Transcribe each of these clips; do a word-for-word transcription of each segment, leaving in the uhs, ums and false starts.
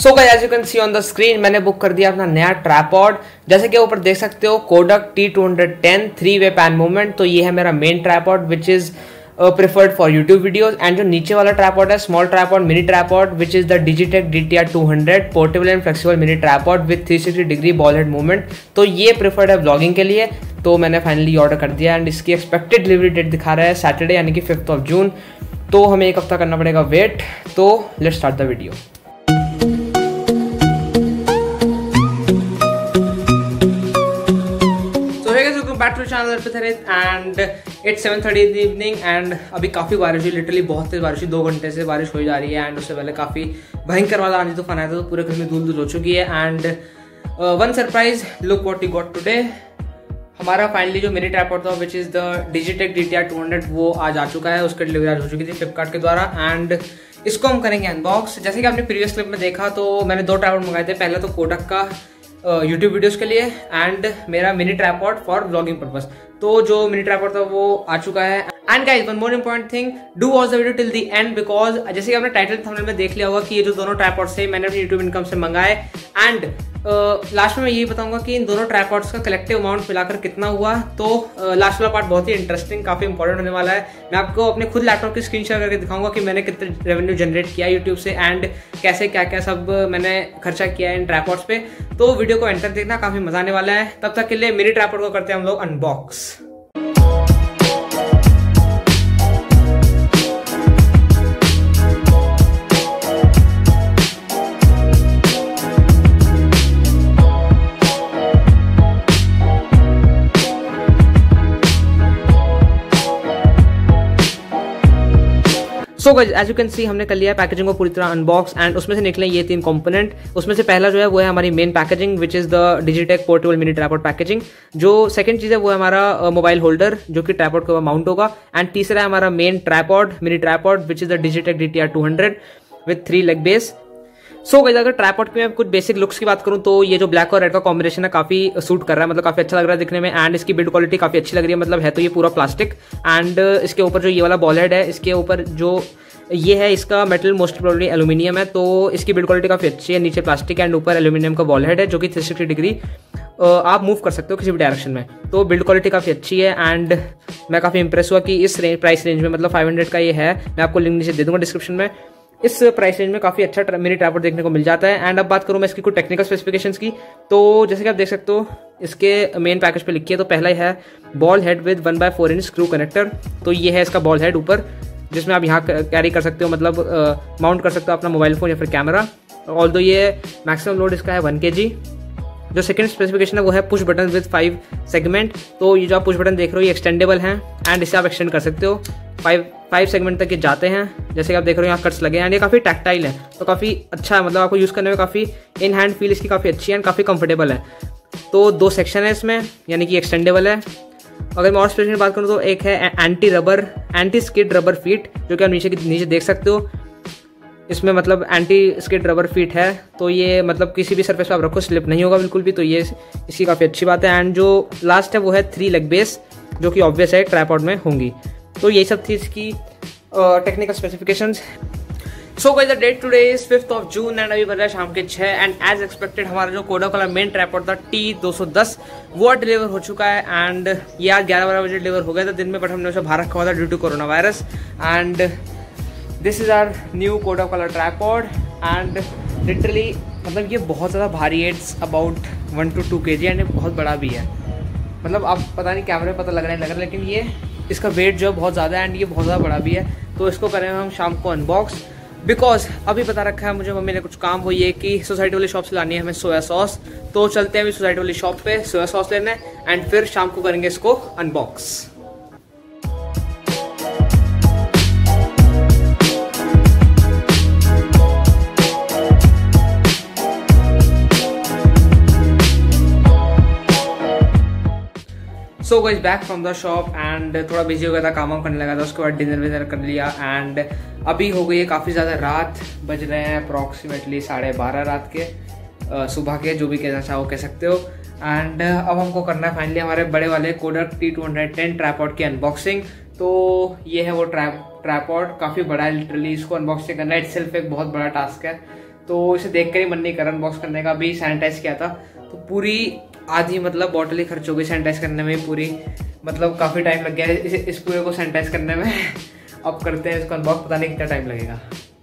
So guys as you can see on the screen मैंने book कर दिया अपना नया ट्राइपॉड। जैसे कि ऊपर देख सकते हो Kodak T two ten three way pan movement. तो ये है मेरा main tripod which is preferred for YouTube videos. And जो नीचे वाला ट्राइपॉड है small tripod mini tripod which is the Digitek D T R two hundred portable and flexible mini tripod with three sixty degree ball head movement. तो ये preferred है blogging के लिए। तो मैंने फाइनली ऑर्डर कर दिया एंड इसकी एक्सपेक्टेड डिलीवरी डेट दिखा रहा है सैटरडे यानी कि फिफ्थ ऑफ जून। तो हमें एक हफ्ता करना पड़ेगा वेट। तो let's start the video. Back to channel and it's seven thirty in the evening and अभी काफ़ी बारिश हुई, लिटरली बहुत तेज बारिश हुई। दो घंटे से बारिश हो जा रही है एंड उससे पहले काफ़ी भयंकर वाला आंधी तूफान आया था। तो पूरे घर में धूल धूल हो चुकी है and one surprise look what we got today. हमारा फाइनली जो मिनी ट्राइपॉड था which is the Digitek D T R two hundred वो आज आ चुका है। उसकी डिलीवरी आज हो चुकी थी फ्लिपकार्ट के द्वारा एंड इसको हम करेंगे अनबॉक्स। जैसे कि आपने प्रीवियस क्लिप में देखा तो मैंने दो ट्राइपॉड मंगाए थे। पहले तो कोडक का यूट्यूब uh, वीडियोस के लिए एंड मेरा mini tripod for blogging purpose. तो जो मिनी ट्राइपॉड था वो आ चुका है। And guys one more important thing, do watch the video till the end because जैसे कि आपने टाइटल थंबनेल में देख लिया होगा कि ये जो दोनों ट्राइपॉड्स थे मैंने अपनी यूट्यूब इनकम से मंगाए। एंड लास्ट uh, में मैं यही बताऊंगा कि इन दोनों ट्राइपॉड्स का कलेक्टिव अमाउंट मिलाकर कितना हुआ। तो लास्ट uh, वाला पार्ट बहुत ही इंटरेस्टिंग काफी इंपॉर्टेंट होने वाला है। मैं आपको अपने खुद लैपटॉप की स्क्रीन शेयर करके दिखाऊंगा कि मैंने कितने रेवेन्यू जनरेट किया यूट्यूब से एंड कैसे क्या क्या सब मैंने खर्चा किया है इन ट्राइपॉड्स पे। तो वीडियो को एंड तक देखना, काफी मजा आने वाला है। तब तक के लिए मिनी ट्राइपॉड को करते हैं हम लोग unbox. So guys as you can see हमने कर लिया पैकेजिंग को पूरी तरह अनबॉक्स एंड उसमें से निकले ये तीन कंपोनेंट। उसमें से पहला जो है वो है हमारी main packaging which is the Digitek portable mini tripod packaging. जो सेकंड चीज है वो है हमारा मोबाइल होल्डर जो कि ट्राइपॉड के ऊपर माउंट होगा। एंड तीसरा है हमारा main tripod mini tripod which is the Digitek D T R two hundred with three leg base. So guys अगर ट्राइपॉड की मैं कुछ बेसिक लुक्स की बात करूं तो ये जो ब्लैक और रेड का कॉम्बिनेशन है काफी सूट कर रहा है, मतलब काफी अच्छा लग रहा है दिखने में। एंड इसकी बिल्ड क्वालिटी काफी अच्छी लग रही है, मतलब है तो ये पूरा प्लास्टिक। एंड इसके ऊपर जो ये वाला बॉल हेड है इसके ऊपर जो ये है इसका मेटल मोस्ट प्रोबेबली एल्यूमिनियम है। तो इसकी बिल्ड क्वालिटी काफी अच्छी है। नीचे प्लास्टिक एंड ऊपर एल्यूमिनियम का बॉल हेड है जो कि थ्री सिक्सटी डिग्री आप मूव कर सकते हो किसी भी डायरेक्शन में। तो बिल्ड क्वालिटी काफी अच्छी है एंड मैं काफी इंप्रेस हुआ कि इस रेंज प्राइस रेंज में, मतलब फाइव हंड्रेड का ये है। मैं आपको लिंक नीचे दे दूंगा डिस्क्रिप्शन में। इस प्राइस रेंज में काफी अच्छा मिनी ट्राइपॉड देखने को मिल जाता है। एंड अब बात करूं मैं इसकी कुछ टेक्निकल स्पेसिफिकेशंस की। तो जैसे कि आप देख सकते हो इसके मेन पैकेज पे लिखी है। तो पहला ही है ball head with one by four inch screw connector. तो ये है इसका बॉल हेड ऊपर जिसमें आप यहाँ कैरी कर सकते हो, मतलब माउंट कर सकते हो अपना मोबाइल फोन या फिर कैमरा। ऑल्दो ये मैक्सिमम लोड इसका है वन के जी। जो सेकंड स्पेसिफिकेशन है वो है push button with five segment. तो ये जो आप पुश बटन देख रहे हो ये एक्सटेंडेबल हैं एंड इसे आप एक्सटेंड कर सकते हो। फाइव फाइव सेगमेंट तक ये जाते हैं। जैसे कि आप देख रहे हो यहाँ कट्स लगे हैं एंड ये काफ़ी टैक्टाइल है। तो काफ़ी अच्छा है, मतलब आपको यूज़ करने में काफ़ी इन हैंड फील इसकी काफ़ी अच्छी है एंड काफ़ी कंफर्टेबल है। तो दो सेक्शन है इसमें, यानी कि एक्सटेंडेबल है। अगर मैं और स्पेशल बात करूँ तो एक है anti rubber anti skid rubber feet जो कि आप नीचे नीचे देख सकते हो। इसमें मतलब एंटी स्किड रबर फीट है। तो ये मतलब किसी भी सरफेस पे आप रखो स्लिप नहीं होगा बिल्कुल भी। तो ये इसकी काफ़ी अच्छी बात है। एंड जो लास्ट है वो है थ्री लेग बेस जो कि ऑब्वियस है ट्राइपॉड में होंगी। तो यही सब थी इसकी technical specifications. So guys the date today is fifth of June and अभी बज रहा है शाम के छह एंड एज एक्सपेक्टेड हमारा जो कोडक वाला मेन ट्राइपॉड था टी टू टेन वो डिलीवर हो चुका है। एंड ये आज ग्यारह बारह बजे डिलीवर हो गया था दिन में, बट हमने उसे बाहर रखा हुआ था due to corona virus. And this is our new Kodak वाला ट्राइपॉड एंड लिटरली मतलब ये बहुत ज़्यादा भारी है। It's about one to two K G and ये बहुत बड़ा भी है। मतलब आप पता नहीं कैमरे में पता लग रहा है लग रहा है लेकिन ये इसका वेट जो है बहुत ज़्यादा है एंड ये बहुत ज़्यादा बड़ा भी है। तो इसको करेंगे हम शाम को अनबॉक्स बिकॉज अभी पता रखा है मुझे मम्मी ने कुछ काम, वो ये कि सोसाइटी वाली शॉप से लानी है हमें सोया सॉस। तो चलते हैं अभी सोसाइटी वाली शॉप पे सोया सॉस लेने एंड फिर शाम को करेंगे इसको unbox. So guys back from the shop and थोड़ा बिजी हो गया था, काम वाम करने लगा था। उसके बाद डिनर विनर कर लिया एंड अभी हो गई है काफ़ी ज़्यादा रात, बज रहे हैं अप्रॉक्सीमेटली साढ़े बारह रात के, आ, सुबह के, जो भी कहना चाहो कह सकते हो। एंड अब हमको करना है फाइनली हमारे बड़े वाले Kodak T two ten tripod की अनबॉक्सिंग। तो ये है वो ट्रैप ट्राइपॉड, काफ़ी बड़ा है लिटरली, इसको अनबॉक्सिंग करना इटसेल्फ एक बहुत बड़ा टास्क है। तो इसे देख कर ही मन नहीं कर अनबॉक्स करने का। अभी सैनिटाइज किया था तो पूरी आधी मतलब बॉटल ही खर्च हो गई सैनिटाइज करने में पूरी, मतलब काफ़ी टाइम लग गया इस, इस पूरे को सैनिटाइज करने में। अब करते हैं इसको अनबॉक्स, पता नहीं कितना टाइम लगेगा।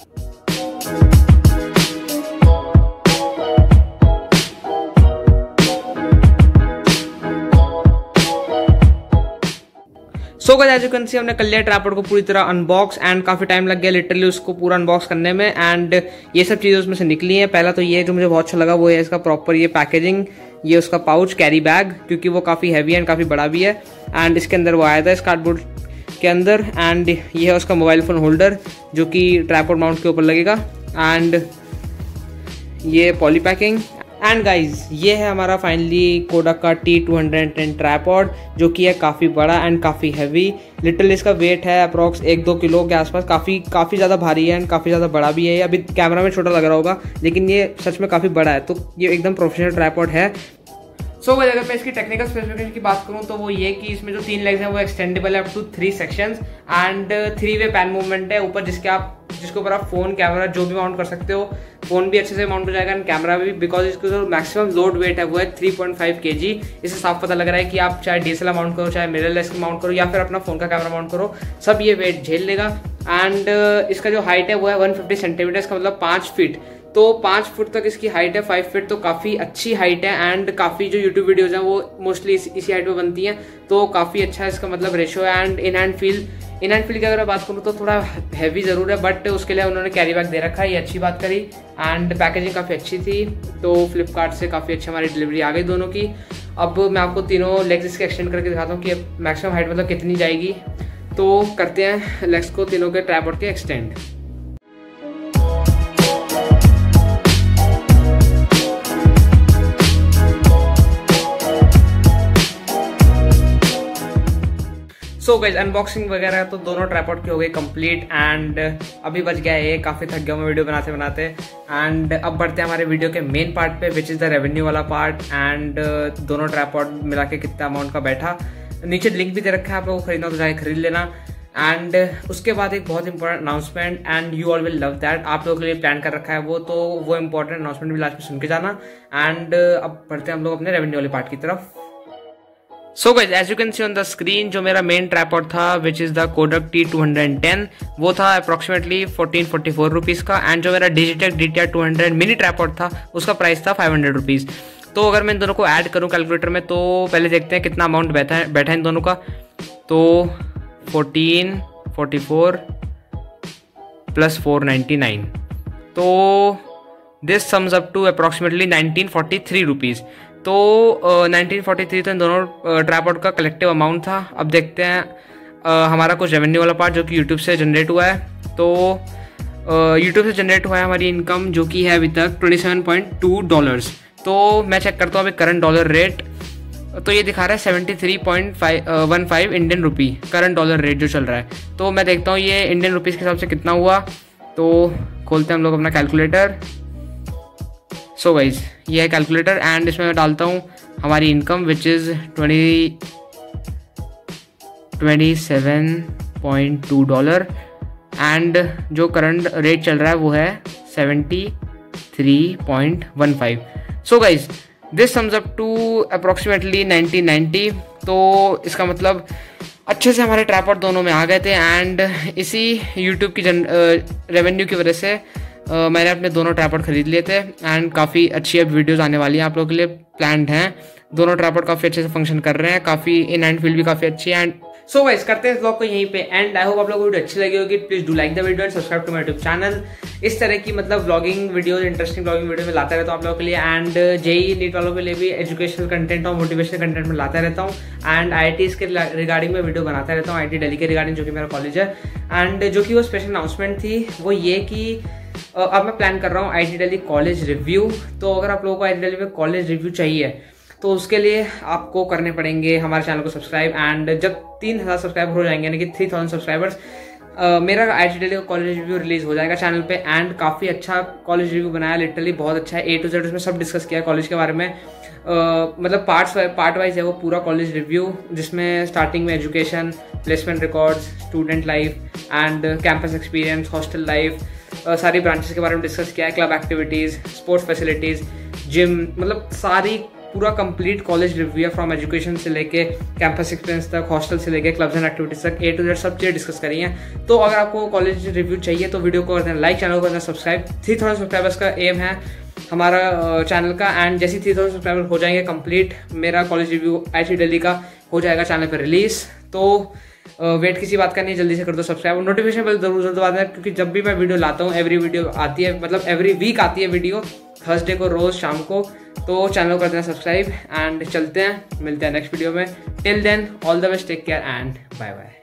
So guys as you can see हमने कर लिया ट्राइपॉड को पूरी तरह अनबॉक्स एंड काफी टाइम लग गया लिटरली उसको पूरा अनबॉक्स करने में। एंड ये सब चीजें उसमें से निकली हैं। पहला तो ये जो मुझे बहुत अच्छा लगा वो है इसका प्रॉपर ये पैकेजिंग, ये उसका पाउच कैरी बैग, क्योंकि वो काफी हैवी है एंड काफी बड़ा भी है। एंड इसके अंदर वो आया था इस कार्डबोर्ड के अंदर। एंड ये है उसका मोबाइल फोन होल्डर जो कि ट्राइपॉड माउंट के ऊपर लगेगा। एंड ये पॉली पैकिंग। एंड गाइज ये है हमारा फाइनली कोडक का T two hundred ten tripod जो कि है काफ़ी बड़ा एंड काफ़ी हैवी। लिटरली इसका वेट है अप्रॉक्स एक दो किलो के आसपास, काफ़ी काफ़ी ज़्यादा भारी है एंड काफ़ी ज़्यादा बड़ा भी है। अभी कैमरा में छोटा लग रहा होगा लेकिन ये सच में काफ़ी बड़ा है, तो ये एकदम प्रोफेशनल ट्राइपॉड है। सो so, अगर मैं इसकी टेक्निकल स्पेसिफिकेशन की बात करूं तो वो ये कि इसमें जो तीन लेग्स हैं वो एक्सटेंडेबल है up to three sections and three way pan movement है ऊपर, जिसके आप जिसके ऊपर आप फोन कैमरा जो भी माउंट कर सकते हो। फोन भी अच्छे से माउंट हो जाएगा एंड कैमरा भी, बिकॉज इसका जो मैक्सिमम लोड वेट है वो है थ्री पॉइंट फाइव केजी। इससे साफ पता लग रहा है कि आप चाहे डीएसएलआर माउंट करो, चाहे मिररलेस माउंट करो या फिर अपना फोन का कैमरा माउंट करो, सब ये वेट झेल लेगा। एंड इसका जो हाइट है वो है वन फिफ्टी सेंटीमीटर, इसका मतलब पाँच फीट। तो पाँच फुट तक इसकी हाइट है, फाइव फीट तो काफ़ी अच्छी हाइट है। एंड काफ़ी जो यूट्यूब वीडियोज़ हैं वो मोस्टली इस, इसी हाइट पे बनती हैं, तो काफ़ी अच्छा है इसका मतलब रेशो है। And in hand feel in hand feel की अगर मैं बात करूँ तो थोड़ा हैवी ज़रूर है, बट उसके लिए उन्होंने कैरी बैग दे रखा है, ये अच्छी बात करी। एंड पैकेजिंग काफ़ी अच्छी थी, तो फ्लिपकार्ट से काफ़ी अच्छी हमारी डिलीवरी आ गई दोनों की। अब मैं आपको तीनों लेग्स इसके एक्सटेंड करके दिखाता हूँ कि मैक्सिमम हाइट मतलब कितनी जाएगी। तो करते हैं लेग्स को तीनों के ट्राइपॉड के एक्सटेंड। सो गाइस अनबॉक्सिंग वगैरह तो दोनों ट्राइपॉड की हो गई कंप्लीट। एंड अभी बच गया है, काफ़ी थक गया मैं वीडियो बनाते बनाते। एंड अब बढ़ते हैं हमारे वीडियो के मेन पार्ट पे, विच इज़ द रेवेन्यू वाला पार्ट। एंड दोनों ट्राइपॉड मिला के कितना अमाउंट का बैठा, नीचे लिंक भी दे रखा है, आप लोगों को खरीदना तो जाके खरीद लेना। एंड उसके बाद एक बहुत important announcement, and you all will love that, आप लोगों के लिए प्लान कर रखा है वो, तो वो इंपॉर्टेंट अनाउंसमेंट भी लास्ट में सुन के जाना। एंड अब बढ़ते हैं हम लोग अपने रेवेन्यू वाले पार्ट की तरफ। So guys as you can see on the screen, जो मेरा मेन ट्राइपॉड था which is the Kodak T two hundred ten, वो था approximately fourteen forty four rupees का। एंड जो मेरा Digitek D T R two hundred mini tripod था उसका प्राइस था फाइव हंड्रेड रुपीज़। तो अगर मैं इन दोनों को ऐड करूँ कैलकुलेटर में तो पहले देखते हैं कितना अमाउंट बैठा है बैठा है इन दोनों का। तो fourteen forty four plus four ninety nine, तो this sums up to approximately nineteen forty three rupees. तो नाइनटीन फोर्टी थ्री तो इन दोनों ट्राइपॉड का कलेक्टिव अमाउंट था। अब देखते हैं uh, हमारा कुछ रेवेन्यू वाला पार्ट जो कि यूट्यूब से जनरेट हुआ है। तो यूट्यूब uh, से जनरेट हुआ है हमारी इनकम जो कि है अभी तक twenty seven point two dollars. तो मैं चेक करता हूँ अभी करंट डॉलर रेट, तो ये दिखा रहा है seventy three point one five Indian rupee current dollar rate जो चल रहा है। तो मैं देखता हूँ ये इंडियन रुपीज़ के हिसाब से कितना हुआ। तो खोलते हैं हम लोग अपना कैलकुलेटर। सो गाइज ये है कैलकुलेटर एंड इसमें मैं डालता हूँ हमारी income which is twenty twenty seven point two dollar and जो करंट रेट चल रहा है वो है seventy three point one five. So guys this sums up to approximately nineteen ninety. तो इसका मतलब अच्छे से हमारे ट्राइपॉड दोनों में आ गए थे। एंड इसी यूट्यूब की जन रेवेन्यू की वजह से Uh, मैंने अपने दोनों ट्राइपॉड खरीद लिए थे। एंड काफ़ी अच्छी अब वीडियोस आने वाली हैं आप लोगों के लिए प्लान्ड हैं। दोनों ट्राइपॉड काफ़ी अच्छे से फंक्शन कर रहे हैं, काफ़ी इन हैंड फील भी काफ़ी अच्छी है। एंड सो गाइस करते हैं इस ब्लॉग को यहीं पे एंड। आई होप आप लोगों को वीडियो अच्छी लगी होगी। Please do like the video and subscribe to my YouTube channel. इस तरह की मतलब blogging video, interesting blogging video में लाता रहता हूँ आप लोगों के लिए। एंड जेई नीट वालों के लिए भी एजुकेशनल कंटेंट और मोटिवेशनल कंटेंट में लाता रहता हूँ। एंड आई आई टी के रिगार्डिंग में वीडियो बनाता रहता हूँ, आई आई टी दिल्ली के रिगार्डिंग जो कि मेरा कॉलेज है। एंड जो कि वो स्पेशल अनाउंसमेंट थी वो ये कि अब मैं प्लान कर रहा हूँ I I T Delhi college review. तो अगर आप लोगों को आई आई टी दिल्ली में कॉलेज रिव्यू चाहिए तो उसके लिए आपको करने पड़ेंगे हमारे चैनल को सब्सक्राइब। एंड जब तीन हज़ार सब्सक्राइबर हो जाएंगे यानी कि थ्री थाउजेंड सब्सक्राइबर्स, uh, मेरा आई आई टी दिल्ली का कॉलेज रिव्यू रिलीज हो जाएगा चैनल पे। एंड काफ़ी अच्छा कॉलेज रिव्यू बनाया, लिटरली बहुत अच्छा है, ए टू जेड उसमें सब डिस्कस किया है कॉलेज के बारे में। uh, मतलब पार्ट्स पार्ट वाइज है वो पूरा कॉलेज रिव्यू, जिसमें स्टार्टिंग में education, placement records, student life and campus experience, hostel life, सारी ब्रांचेस के बारे में डिस्कस किया है, club activities, sports facilities, gym, मतलब सारी पूरा कंप्लीट कॉलेज रिव्यू है, फ्रॉम एजुकेशन से लेके कैंपस एक्सपीरियंस तक, हॉस्टल से लेके क्लब्स एंड एक्टिविटीज तक, ए टू जेड सब चीज़ें डिस्कस करी हैं। तो अगर आपको कॉलेज रिव्यू चाहिए तो वीडियो को कर देना लाइक, चैनल को करना सब्सक्राइब। थ्री थाउजेंड सब्सक्राइबर्स का एम है हमारा चैनल का, एंड जैसे थ्री थाउजेंड सब्सक्राइबर हो जाएंगे कंप्लीट, मेरा कॉलेज रिव्यू आईआईटी दिल्ली का हो जाएगा चैनल पर रिलीज। तो वेट किसी बात का नहीं, जल्दी से कर दो सब्सक्राइब, नोटिफिकेशन बेल जरूर जरूर दबा देना, क्योंकि जब भी मैं वीडियो लाता हूँ एवरी वीडियो आती है, मतलब एवरी वीक आती है वीडियो, थर्सडे को रोज शाम को। तो चैनल को कर देना सब्सक्राइब एंड चलते हैं, मिलते हैं नेक्स्ट वीडियो में। Till then all the best, take care and bye bye.